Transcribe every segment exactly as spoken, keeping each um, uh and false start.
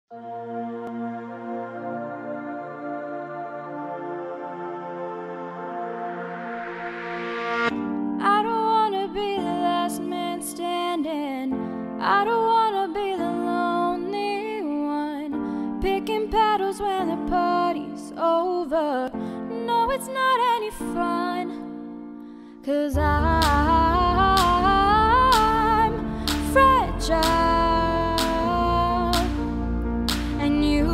I don't wanna be the last man standing. I don't wanna be the lonely one, picking petals when the party's over. No, it's not any fun, 'cause I'm fragile, and you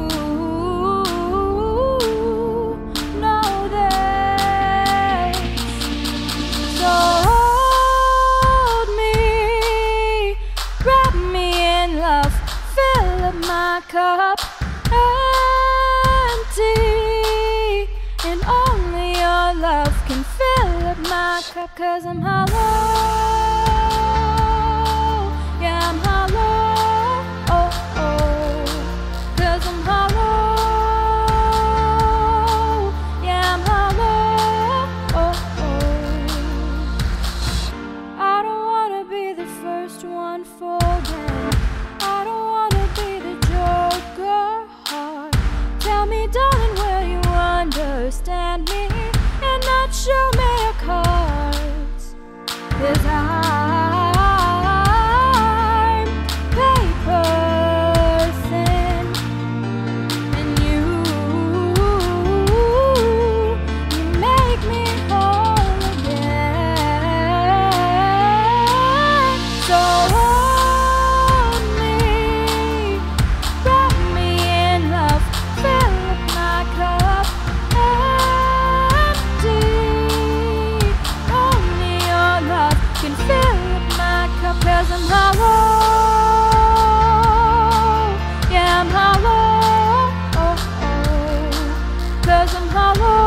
know this. So hold me, wrap me in love, fill up my cup, empty, and only your love can fill up my cup. 'Cause I'm hollow, yeah, I'm hollow, oh, oh. 'Cause I'm hollow, yeah, I'm hollow, oh, oh. I don't wanna be the first one forget. I don't wanna be the joker heart. Tell me, darling, will you understand me and not show me your cards? 'Cause I'm paper thin, and you, you make me whole again. So hold me, wrap me in love, fill up my cup, empty, only your love can fill up my cup. 'Cause I'm hollow, yeah, I'm hollow, oh, oh. 'Cause I'm hollow,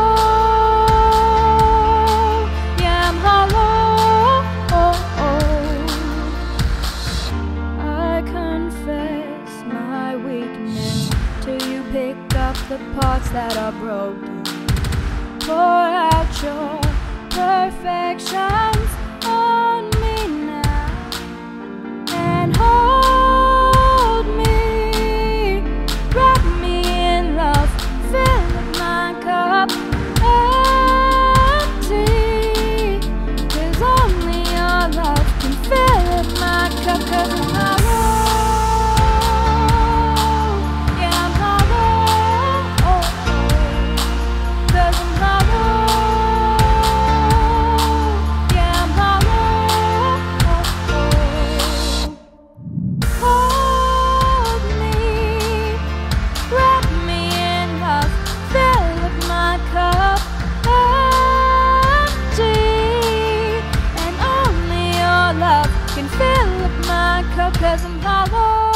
yeah, I'm hollow, oh, oh. I confess my weakness till you pick up the parts that are broken. Pour out your perfections on me now, and hold me, wrap me in love, fill up my cup, empty, 'cause only your love can fill up my cup. 'Cause I'm hollow, yeah, I'm hollow, oh, oh. 'Cause I'm hollow, yeah, I'm hollow, oh, oh. Hold me, wrap me in love, fill up my cup, empty, and only your love can fill up my cup. 'Cause I'm hollow,